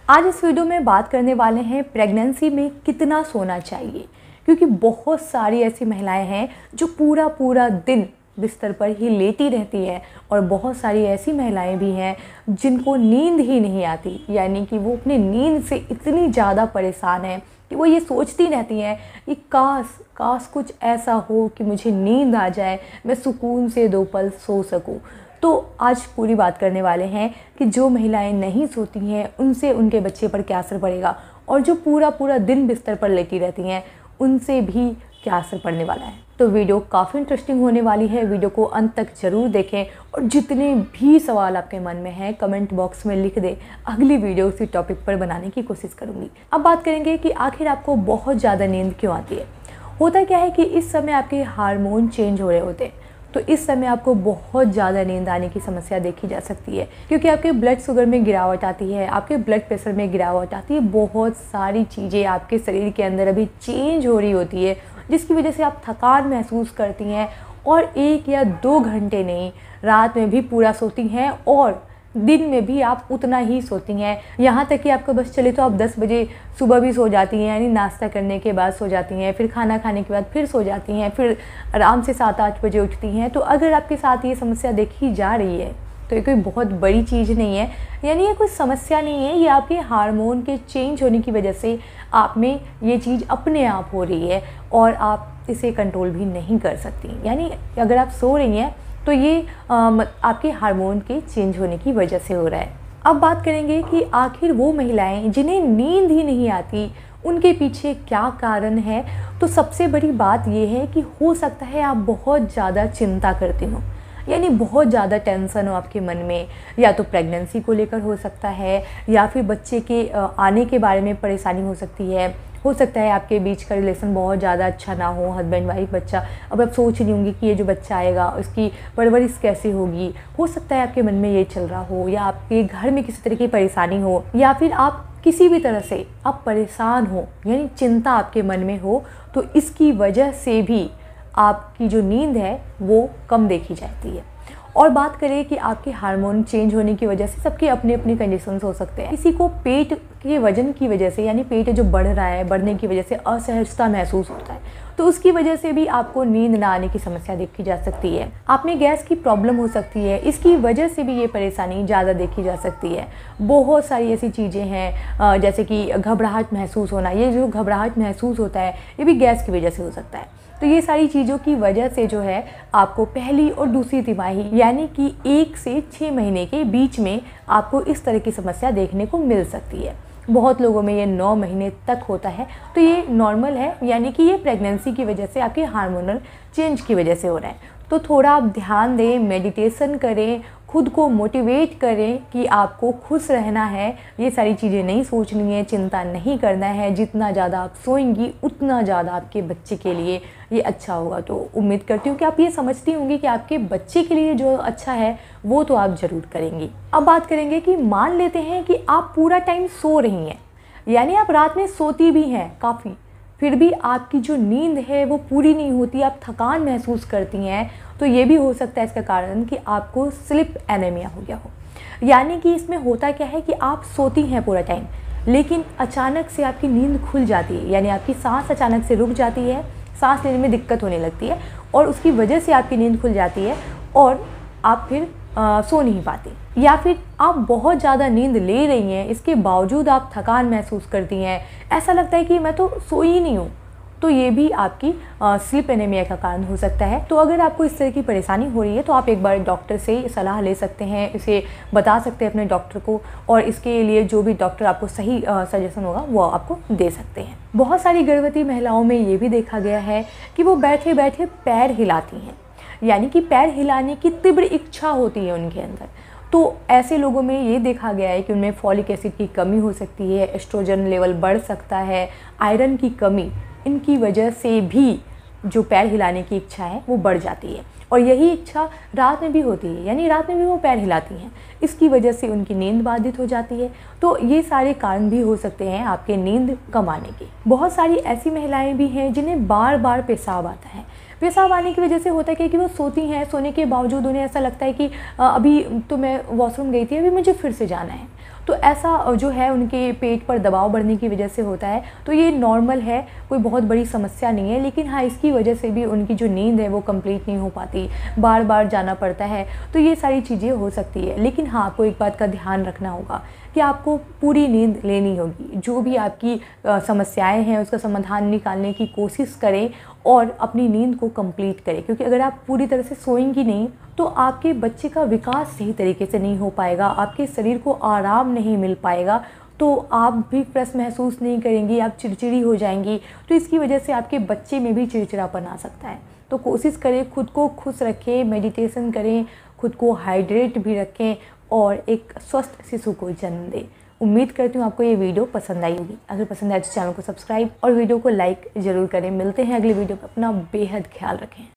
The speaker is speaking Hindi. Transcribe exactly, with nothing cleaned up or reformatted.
आज इस वीडियो में बात करने वाले हैं प्रेगनेंसी में कितना सोना चाहिए, क्योंकि बहुत सारी ऐसी महिलाएं हैं जो पूरा पूरा दिन बिस्तर पर ही लेटी रहती है और बहुत सारी ऐसी महिलाएं भी हैं जिनको नींद ही नहीं आती, यानी कि वो अपने नींद से इतनी ज़्यादा परेशान हैं कि वो ये सोचती रहती हैं कि काश काश कुछ ऐसा हो कि मुझे नींद आ जाए, मैं सुकून से दो पल सो सकूं। तो आज पूरी बात करने वाले हैं कि जो महिलाएं नहीं सोती हैं उनसे उनके बच्चे पर क्या असर पड़ेगा, और जो पूरा पूरा दिन बिस्तर पर लेटी रहती हैं उनसे भी क्या असर पड़ने वाला है। तो वीडियो काफ़ी इंटरेस्टिंग होने वाली है, वीडियो को अंत तक ज़रूर देखें और जितने भी सवाल आपके मन में हैं कमेंट बॉक्स में लिख दें। अगली वीडियो उसी टॉपिक पर बनाने की कोशिश करूँगी। अब बात करेंगे कि आखिर आपको बहुत ज़्यादा नींद क्यों आती है। होता क्या है कि इस समय आपके हार्मोन चेंज हो रहे होते हैं, तो इस समय आपको बहुत ज़्यादा नींद आने की समस्या देखी जा सकती है, क्योंकि आपके ब्लड शुगर में गिरावट आती है, आपके ब्लड प्रेशर में गिरावट आती है, बहुत सारी चीज़ें आपके शरीर के अंदर अभी चेंज हो रही होती है, जिसकी वजह से आप थकान महसूस करती हैं और एक या दो घंटे नहीं, रात में भी पूरा सोती हैं और दिन में भी आप उतना ही सोती हैं। यहाँ तक कि आपको बस चले तो आप दस बजे सुबह भी सो जाती हैं, यानी नाश्ता करने के बाद सो जाती हैं, फिर खाना खाने के बाद फिर सो जाती हैं, फिर आराम से सात आठ बजे उठती हैं। तो अगर आपके साथ ये समस्या देखी जा रही है तो ये कोई बहुत बड़ी चीज़ नहीं है, यानी ये कोई समस्या नहीं है, ये आपके हार्मोन के चेंज होने की वजह से आप में ये चीज़ अपने आप हो रही है और आप इसे कंट्रोल भी नहीं कर सकती। यानी अगर आप सो रही हैं तो ये आ, आपके हार्मोन के चेंज होने की वजह से हो रहा है। अब बात करेंगे कि आखिर वो महिलाएं जिन्हें नींद ही नहीं आती उनके पीछे क्या कारण है। तो सबसे बड़ी बात ये है कि हो सकता है आप बहुत ज़्यादा चिंता करते हो, यानी बहुत ज़्यादा टेंशन हो आपके मन में, या तो प्रेगनेंसी को लेकर हो सकता है या फिर बच्चे के आने के बारे में परेशानी हो सकती है। हो सकता है आपके बीच का रिलेशन बहुत ज़्यादा अच्छा ना हो, हस्बैंड वाइफ बच्चा, अब आप सोच रही होंगी कि ये जो बच्चा आएगा उसकी परवरिश कैसे होगी। हो सकता है आपके मन में ये चल रहा हो, या आपके घर में किसी तरह की परेशानी हो, या फिर आप किसी भी तरह से आप परेशान हो, यानी चिंता आपके मन में हो, तो इसकी वजह से भी आपकी जो नींद है वो कम देखी जाती है। और बात करें कि आपके हार्मोन चेंज होने की वजह से सबके अपने अपने कंडीशंस हो सकते हैं। किसी को पेट के वजन की वजह से, यानी पेट जो बढ़ रहा है, बढ़ने की वजह से असहजता महसूस होता है, तो उसकी वजह से भी आपको नींद ना आने की समस्या देखी जा सकती है। आप में गैस की प्रॉब्लम हो सकती है, इसकी वजह से भी ये परेशानी ज़्यादा देखी जा सकती है। बहुत सारी ऐसी चीज़ें हैं जैसे कि घबराहट महसूस होना, ये जो घबराहट महसूस होता है ये भी गैस की वजह से हो सकता है। तो ये सारी चीज़ों की वजह से जो है आपको पहली और दूसरी तिमाही, यानी कि एक से छः महीने के बीच में आपको इस तरह की समस्या देखने को मिल सकती है। बहुत लोगों में ये नौ महीने तक होता है, तो ये नॉर्मल है, यानी कि ये प्रेगनेंसी की वजह से आपके हार्मोनल चेंज की वजह से हो रहा है। तो थोड़ा आप ध्यान दें, मेडिटेशन करें, खुद को मोटिवेट करें कि आपको खुश रहना है, ये सारी चीज़ें नहीं सोचनी है, चिंता नहीं करना है। जितना ज़्यादा आप सोएंगी उतना ज़्यादा आपके बच्चे के लिए ये अच्छा होगा। तो उम्मीद करती हूँ कि आप ये समझती होंगी कि आपके बच्चे के लिए जो अच्छा है वो तो आप ज़रूर करेंगी। अब बात करेंगे कि मान लेते हैं कि आप पूरा टाइम सो रही हैं, यानी आप रात में सोती भी हैं काफ़ी, फिर भी आपकी जो नींद है वो पूरी नहीं होती, आप थकान महसूस करती हैं, तो ये भी हो सकता है इसका कारण कि आपको स्लीप एनीमिया हो गया हो। यानी कि इसमें होता क्या है कि आप सोती हैं पूरा टाइम, लेकिन अचानक से आपकी नींद खुल जाती है, यानी आपकी सांस अचानक से रुक जाती है, सांस लेने में दिक्कत होने लगती है और उसकी वजह से आपकी नींद खुल जाती है और आप फिर आ, सो नहीं पाती। या फिर आप बहुत ज़्यादा नींद ले रही हैं, इसके बावजूद आप थकान महसूस करती हैं, ऐसा लगता है कि मैं तो सोई ही नहीं हूँ, तो ये भी आपकी स्लीप एनीमिया का कारण हो सकता है। तो अगर आपको इस तरह की परेशानी हो रही है तो आप एक बार डॉक्टर से सलाह ले सकते हैं, इसे बता सकते हैं अपने डॉक्टर को, और इसके लिए जो भी डॉक्टर आपको सही सजेशन होगा वो आपको दे सकते हैं। बहुत सारी गर्भवती महिलाओं में ये भी देखा गया है कि वो बैठे बैठे पैर हिलाती हैं, यानी कि पैर हिलाने की तीव्र इच्छा होती है उनके अंदर। तो ऐसे लोगों में ये देखा गया है कि उनमें फॉलिक एसिड की कमी हो सकती है, एस्ट्रोजन लेवल बढ़ सकता है, आयरन की कमी, इनकी वजह से भी जो पैर हिलाने की इच्छा है वो बढ़ जाती है, और यही इच्छा रात में भी होती है, यानी रात में भी वो पैर हिलाती हैं, इसकी वजह से उनकी नींद बाधित हो जाती है। तो ये सारे कारण भी हो सकते हैं आपके नींद कम आने के। बहुत सारी ऐसी महिलाएं भी हैं जिन्हें बार बार पेशाब आता है। पेशाब आने की वजह से होता है कि वो सोती हैं, सोने के बावजूद उन्हें ऐसा लगता है कि अभी तो मैं वॉशरूम गई थी, अभी मुझे फिर से जाना है, तो ऐसा जो है उनके पेट पर दबाव बढ़ने की वजह से होता है। तो ये नॉर्मल है, कोई बहुत बड़ी समस्या नहीं है, लेकिन हाँ इसकी वजह से भी उनकी जो नींद है वो कंप्लीट नहीं हो पाती, बार बार जाना पड़ता है, तो ये सारी चीज़ें हो सकती है। लेकिन हाँ आपको एक बात का ध्यान रखना होगा कि आपको पूरी नींद लेनी होगी। जो भी आपकी समस्याएं हैं उसका समाधान निकालने की कोशिश करें और अपनी नींद को कंप्लीट करें, क्योंकि अगर आप पूरी तरह से सोएंगी नहीं तो आपके बच्चे का विकास सही तरीके से नहीं हो पाएगा, आपके शरीर को आराम नहीं मिल पाएगा, तो आप भी फ्रेश महसूस नहीं करेंगी, आप चिड़चिड़ी हो जाएंगी। तो इसकी वजह से आपके बच्चे में भी चिड़चिड़ापन आ सकता है। तो कोशिश करें खुद को खुश रखें, मेडिटेशन करें, खुद को हाइड्रेट भी रखें और एक स्वस्थ शिशु को जन्म दें। उम्मीद करती हूँ आपको ये वीडियो पसंद आई होगी। अगर पसंद आए तो चैनल को सब्सक्राइब और वीडियो को लाइक ज़रूर करें। मिलते हैं अगले वीडियो में, अपना बेहद ख्याल रखें।